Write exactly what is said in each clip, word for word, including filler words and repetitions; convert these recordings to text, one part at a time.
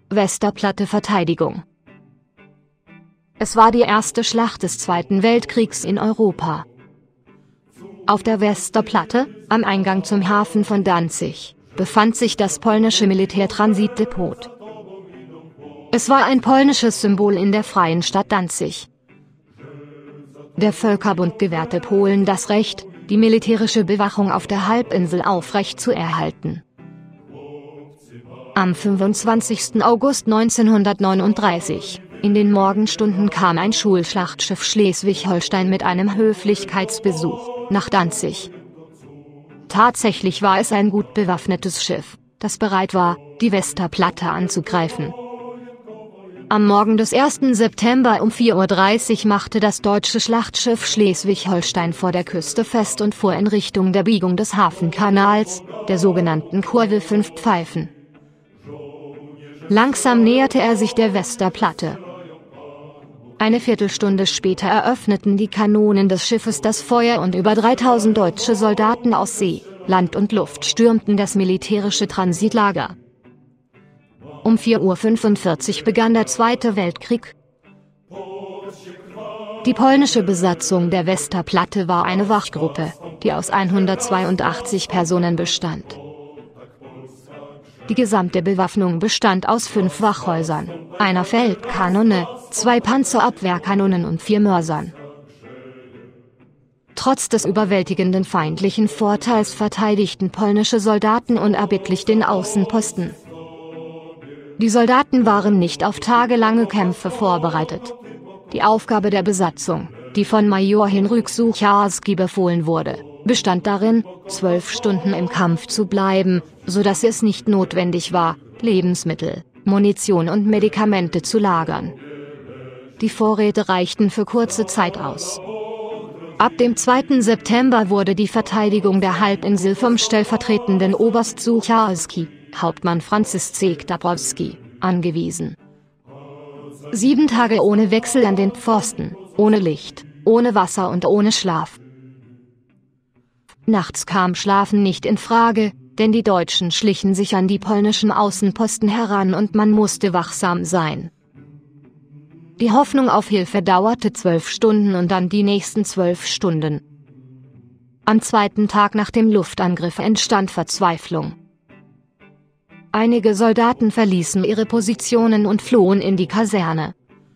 Westerplatte-Verteidigung. Es war die erste Schlacht des Zweiten Weltkriegs in Europa. Auf der Westerplatte, am Eingang zum Hafen von Danzig, befand sich das polnische Militärtransitdepot. Es war ein polnisches Symbol in der freien Stadt Danzig. Der Völkerbund gewährte Polen das Recht, die militärische Bewachung auf der Halbinsel aufrechtzuerhalten. Am fünfundzwanzigsten August neunzehnhundertneununddreißig, in den Morgenstunden kam ein Schulschlachtschiff Schleswig-Holstein mit einem Höflichkeitsbesuch nach Danzig. Tatsächlich war es ein gut bewaffnetes Schiff, das bereit war, die Westerplatte anzugreifen. Am Morgen des ersten September um vier Uhr dreißig machte das deutsche Schlachtschiff Schleswig-Holstein vor der Küste fest und fuhr in Richtung der Biegung des Hafenkanals, der sogenannten Kurve Fünf Pfeifen. Langsam näherte er sich der Westerplatte. Eine Viertelstunde später eröffneten die Kanonen des Schiffes das Feuer und über dreitausend deutsche Soldaten aus See, Land und Luft stürmten das militärische Transitlager. Um vier Uhr fünfundvierzig begann der Zweite Weltkrieg. Die polnische Besatzung der Westerplatte war eine Wachgruppe, die aus hundertzweiundachtzig Personen bestand. Die gesamte Bewaffnung bestand aus fünf Wachhäusern, einer Feldkanone, zwei Panzerabwehrkanonen und vier Mörsern. Trotz des überwältigenden feindlichen Vorteils verteidigten polnische Soldaten unerbittlich den Außenposten. Die Soldaten waren nicht auf tagelange Kämpfe vorbereitet. Die Aufgabe der Besatzung, die von Major Henryk Suchalski befohlen wurde, bestand darin, zwölf Stunden im Kampf zu bleiben, sodass es nicht notwendig war, Lebensmittel, Munition und Medikamente zu lagern. Die Vorräte reichten für kurze Zeit aus. Ab dem zweiten September wurde die Verteidigung der Halbinsel vom stellvertretenden Oberst Suchalski, Hauptmann Francis Zek Dabrowski, angewiesen. Sieben Tage ohne Wechsel an den Pfosten, ohne Licht, ohne Wasser und ohne Schlaf. Nachts kam Schlafen nicht in Frage, denn die Deutschen schlichen sich an die polnischen Außenposten heran und man musste wachsam sein. Die Hoffnung auf Hilfe dauerte zwölf Stunden und dann die nächsten zwölf Stunden. Am zweiten Tag nach dem Luftangriff entstand Verzweiflung. Einige Soldaten verließen ihre Positionen und flohen in die Kaserne.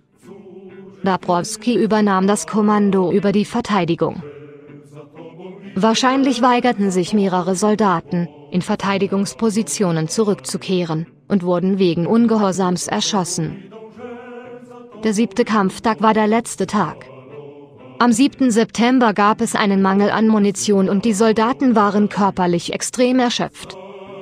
Dabrowski übernahm das Kommando über die Verteidigung. Wahrscheinlich weigerten sich mehrere Soldaten, in Verteidigungspositionen zurückzukehren, und wurden wegen Ungehorsams erschossen. Der siebte Kampftag war der letzte Tag. Am siebten September gab es einen Mangel an Munition und die Soldaten waren körperlich extrem erschöpft.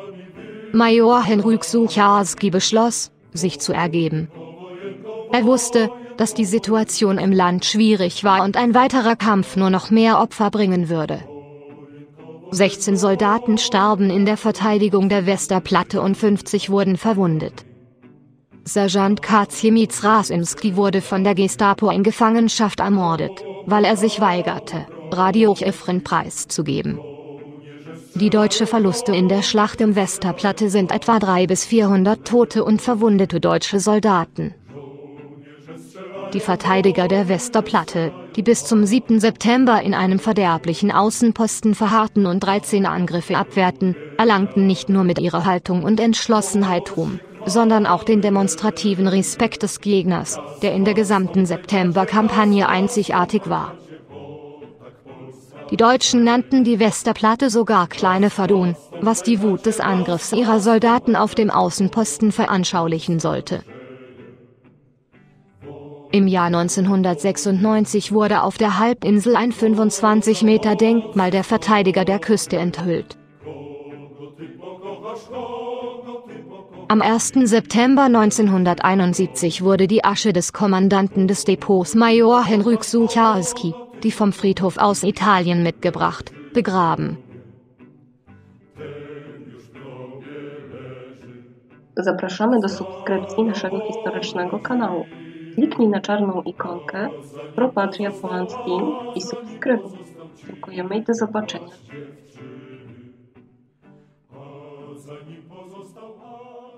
Major Henryk Suchalski beschloss, sich zu ergeben. Er wusste, dass die Situation im Land schwierig war und ein weiterer Kampf nur noch mehr Opfer bringen würde. sechzehn Soldaten starben in der Verteidigung der Westerplatte und fünfzig wurden verwundet. Sergeant Kazimierz Rasimski wurde von der Gestapo in Gefangenschaft ermordet, weil er sich weigerte, Radiochiffren preiszugeben. Die deutschen Verluste in der Schlacht um Westerplatte sind etwa dreihundert bis vierhundert tote und verwundete deutsche Soldaten. Die Verteidiger der Westerplatte, die bis zum siebten September in einem verderblichen Außenposten verharrten und dreizehn Angriffe abwehrten, erlangten nicht nur mit ihrer Haltung und Entschlossenheit Ruhm, sondern auch den demonstrativen Respekt des Gegners, der in der gesamten Septemberkampagne einzigartig war. Die Deutschen nannten die Westerplatte sogar Kleine Verdun, was die Wut des Angriffs ihrer Soldaten auf dem Außenposten veranschaulichen sollte. Im Jahr neunzehnhundertsechsundneunzig wurde auf der Halbinsel ein fünfundzwanzig Meter Denkmal der Verteidiger der Küste enthüllt. Am ersten September neunzehnhunderteinundsiebzig wurde die Asche des Kommandanten des Depots Major Henryk Suchalski, die vom Friedhof aus Italien mitgebracht, begraben. Zapraszamy do subskrypcji naszego historycznego kanału. Kliknij na czarną ikonkę Pro Patria Poland Team i subskrybuj. Dziękujemy i do zobaczenia.